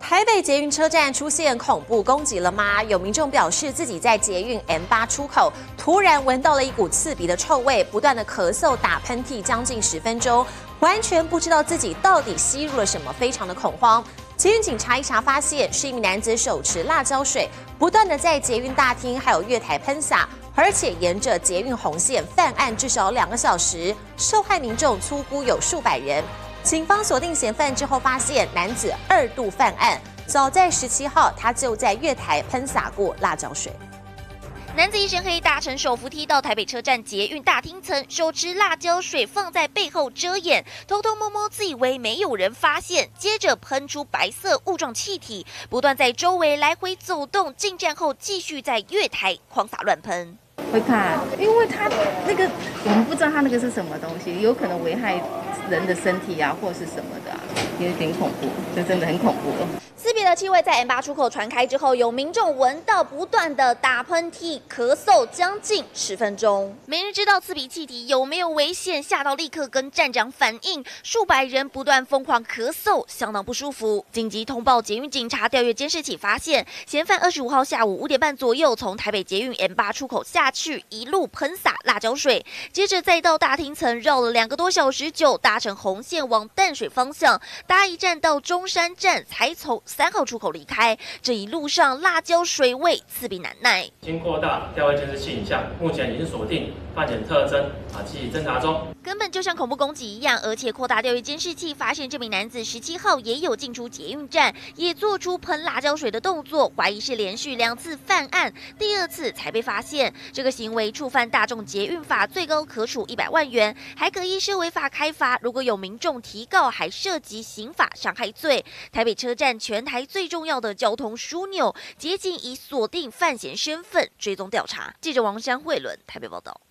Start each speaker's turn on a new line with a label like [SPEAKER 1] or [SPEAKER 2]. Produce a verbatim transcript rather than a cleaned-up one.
[SPEAKER 1] 台北捷运车站出现恐怖攻击了吗？有民众表示自己在捷运 M 八出口突然闻到了一股刺鼻的臭味，不断的咳嗽、打喷嚏，将近十分钟，完全不知道自己到底吸入了什么，非常的恐慌。捷运警察一查发现，是一名男子手持辣椒水，不断的在捷运大厅还有月台喷洒，而且沿着捷运红线犯案至少两个小时，受害民众粗估有数百人。警方锁定嫌犯之后，发现男子二度犯案。早在十七号，他就在月台喷洒过辣椒水。
[SPEAKER 2] 男子一身黑，搭乘手扶梯到台北车站捷运大厅层，手持辣椒水放在背后遮掩，偷偷摸摸，自以为没有人发现，接着喷出白色雾状气体，不断在周围来回走动。进站后，继续在月台狂洒乱喷。
[SPEAKER 3] 会怕，因为他那个我们不知道他那个是什么东西，有可能危害人的身体啊，或是什么的啊，有点恐怖，这真的很恐怖了。
[SPEAKER 2] 刺鼻的气味在 M 八出口传开之后，有民众闻到，不断的打喷嚏、咳嗽，将近十分钟。没人知道刺鼻气体有没有危险，吓到立刻跟站长反映，数百人不断疯狂咳嗽，相当不舒服。紧急通报捷运警察，调阅监视器发现，嫌犯二十五号下午五点半左右从台北捷运 M 八出口下去，一路喷洒辣椒水，接着再到大厅层绕了两个多小时久，搭乘红线往淡水方向，搭一站到中山站，才从三号出口离开。这一路上辣椒水味刺鼻难耐。
[SPEAKER 4] 经扩大调阅监视器影像，目前已经锁定犯人特征，啊，继续侦查中。
[SPEAKER 2] 根本就像恐怖攻击一样，而且扩大调阅监视器，发现这名男子十七号也有进出捷运站，也做出喷辣椒水的动作，怀疑是连续两次犯案，第二次才被发现。这个行为触犯大众捷运法，最高可处一百万元，还可依涉违法开罚。如果有民众提告，还涉及刑法伤害罪。台北车站全台最重要的交通枢纽，捷警已锁定犯嫌身份，追踪调查。记者王山慧伦台北报道。